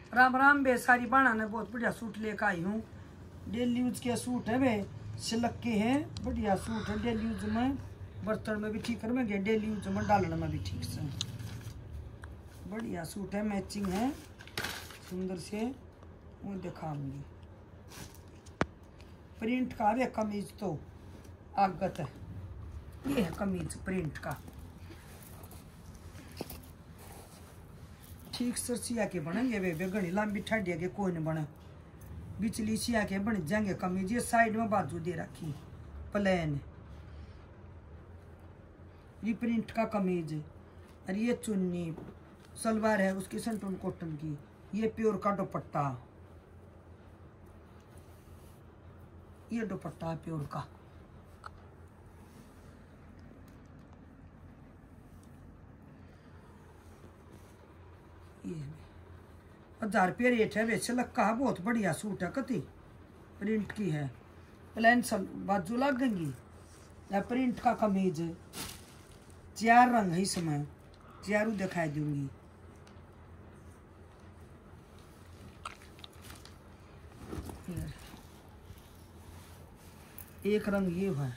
राम राम बे, सारी बाणा ने बहुत बढ़िया सूट लेकर आई हूँ। डेली यूज के सूट है वे, सिल्क के हैं, बढ़िया सूट है। डेली यूज में बर्तन में भी ठीक करेंगे, डेली यूज में डालने में भी ठीक से बढ़िया सूट है। मैचिंग है सुंदर से, वो दिखाऊंगी। प्रिंट का है कमीज, तो आगत है। ये है कमीज प्रिंट का, ठीक से सिया के बनेंगे वे घनी लंबी ठंडी के कोई नहीं बने, बिचली सिया के बन जाएंगे कमीज। ये साइड में बाजू दे रखी प्लेन, ये प्रिंट का कमीज है। और ये चुन्नी सलवार है उसकी संटून कॉटन की। ये प्योर का दुपट्टा, ये दुपट्टा है प्योर का। ये 1000 रुपये रेट है। वैसे लक्का है, बहुत बढ़िया सूट है। कति प्रिंट की है, प्लेन बाजू लगेंगी। या प्रिंट का कमीज, 4 रंग है इसमें, चारों दिखाई दूंगी। एक रंग ये है,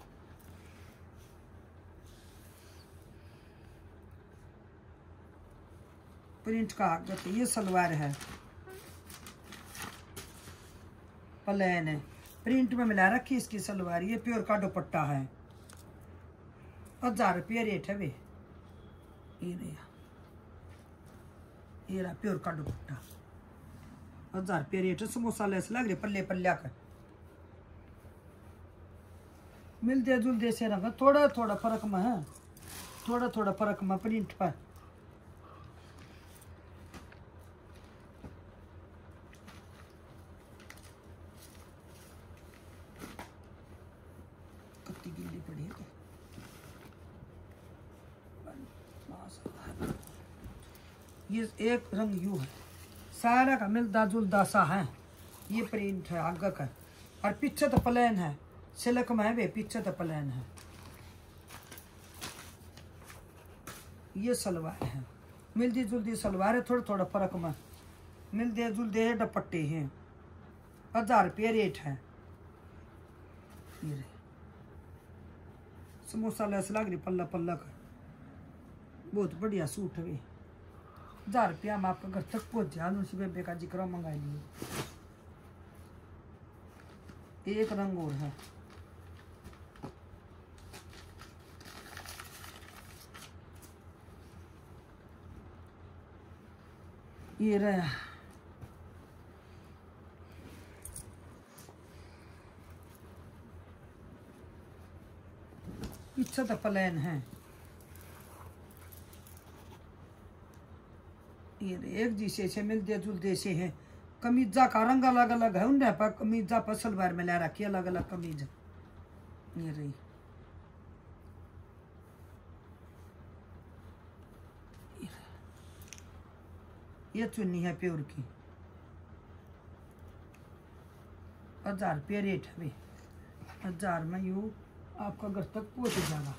प्रिंट का। ये सलवार है, प्लेन है, प्रिंट में मिला रखी इसकी सलवार। ये प्योर का दुपट्टा है। 1000 रुपये रेट है वे। ये रहा प्योर का दुपट्टा, 1000 रुपये रेट है। समोसा लेस लग रहे पल्ले पल्ला का, मिलते जुलते से रंग, थोड़ा थोड़ा फर्क में है, थोड़ा थोड़ा फर्क में प्रिंट पर। कत्ती गिल्ली पड़ी है। ये एक रंग यू है, सारा का मिलता जुलता सा है। ये प्रिंट है आगे का, और पीछे तो प्लेन है। सिल्क में है वे, पीछे तो प्लेन है। ये सलवार है, मिलती जुलती सलवार है, थोड़ा थोड़ा फर्क में मिलते जुलते दुपट्टे हैं। 1000 रुपये रेट है। ये समोसा लेस लग रही पल्ला पल्ला का, बहुत बढ़िया सूट है वे। 1000 रुपया में आपका घर तक पहुंच जाए। उसी बेबे का जिक्र मंगा लिए। एक रंग और है, ये रहा। पीछे तो प्लेन है। ये एक जिसे से मिलते जुलते से है। कमीजा का रंग अलग अलग है, उन्हें पर कमीजा पर सलवार में ला रखी अलग अलग कमीज। ये रही, ये चुन्नी है प्योर की। 1000 रुपये रेट है भाई। 1000 में यू आपका घर तक पहुंच जाएगा।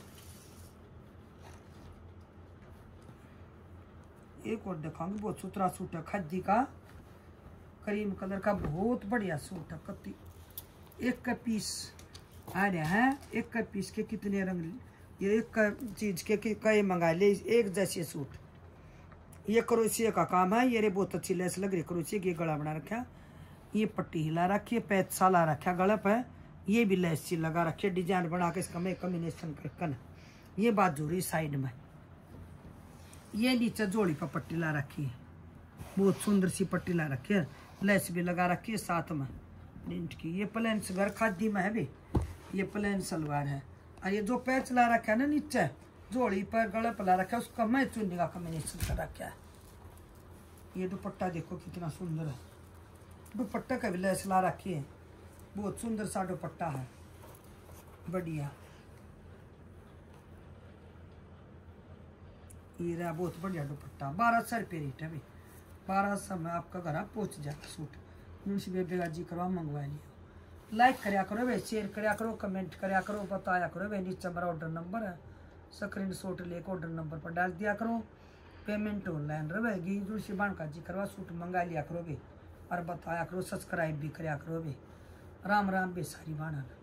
एक और दिखाऊंगी, बहुत सुथरा सूट है, खद्दी का, क्रीम कलर का, बहुत बढ़िया सूट है। कत्ती एक का पीस आ रहा है। एक का पीस के कितने रंग, ये एक का चीज के कई मंगा ले एक जैसे सूट। ये क्रोशिया का काम है। ये रे बहुत अच्छी लेस लग रही क्रोशिया की। गला बना रखा, ये पट्टी हिला रखी है, पैसा ला रखा गला पे। ये भी लेस सी लगा रखी है, डिजाइन बना के इसका मैं कॉम्बिनेशन करके। ये बाजू रही साइड में, ये नीचे जोड़ी पर पट्टी ला रखी है, बहुत सुंदर सी पट्टी ला रखी है। लेस भी लगा रखी है साथ में प्रिंट की। ये प्लेन सलवार खादी में है भी। ये प्लेन सलवार है। और ये जो पैच ला रखा है ना नीचे जोड़ी पर गले पर ला रखा है, उसका मैं चुन्नी का कॉम्बिनेशन कर रखा है। ये दुपट्टा देखो कितना सुंदर है। दुपट्टे का भी लेस ला रखी है, बहुत सुंदर सा दुपट्टा है, बढ़िया। ये रहा बहुत बढ़िया दुपट्टा। 1200 रुपये रेट है भाई। 1200 में आपका घर पहुंच जाएगा सूट। मुंशी बेबे जी करवा मंगवा लियो। लाइक करया करो भाई, शेयर करया करो, कमेंट करया करो, बताया करो भाई। नीचे मेरा ऑर्डर नंबर है, स्क्रीनशॉट लेकर ऑर्डर नंबर पर डाल दिया करो। पेमेंट ऑनलाइन रहेगी। दूसरी बाण का जी करवा सूट मंगा लिया करोगे और बताया करो, सब्सक्राइब भी कराया करोगे। राम राम बेसारी बाणा।